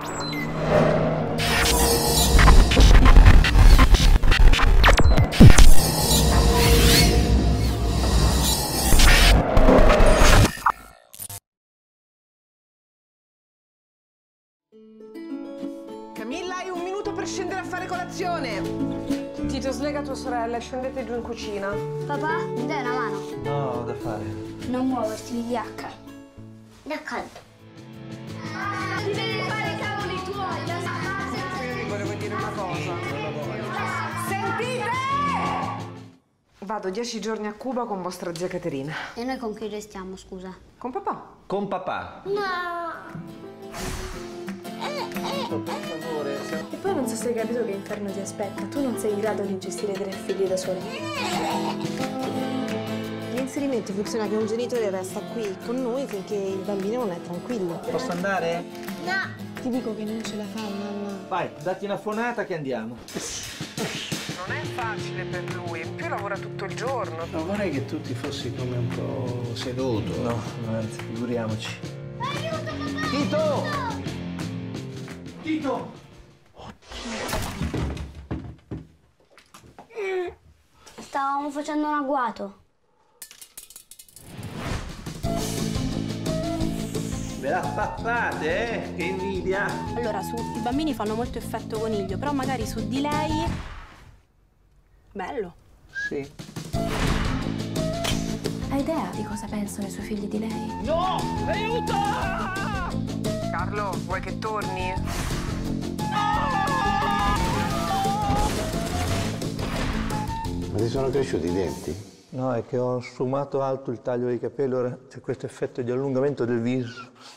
Camilla, hai un minuto per scendere a fare colazione. Tito, slega tua sorella e scendete giù in cucina. Papà, mi dai una mano? No, ho da fare. Non muoverti, vigliacca. D'accordo. Ti devi fare i cavoli tuoi, Vi volevo dire una cosa. Sentite! Vado 10 giorni a Cuba con vostra zia Caterina. E noi con chi restiamo, scusa? Con papà. Con papà. No. Per favore, siamo... E poi non so se hai capito che inferno ti aspetta. Tu non sei in grado di gestire 3 figli da soli. L'inserimento funziona che un genitore resta qui con noi finché il bambino non è tranquillo. Posso andare? No. Ti dico che non ce la fa, mamma. Vai, datti una fonata che andiamo. Non è facile per lui, in più lavora tutto il giorno. Non vorrei che tu ti fossi come un po' seduto. No, anzi, figuriamoci. Aiuto, papà! Tito! Tito! Stavamo facendo un agguato. Ve la spappate, eh? Che invidia! Allora, i bambini fanno molto effetto coniglio, però magari su di lei... Bello. Sì. Hai idea di cosa pensano i suoi figli di lei? No! Aiuto! Carlo, vuoi che torni? Ma ti sono cresciuti i denti? No, è che ho sfumato alto il taglio dei capelli, ora c'è questo effetto di allungamento del viso.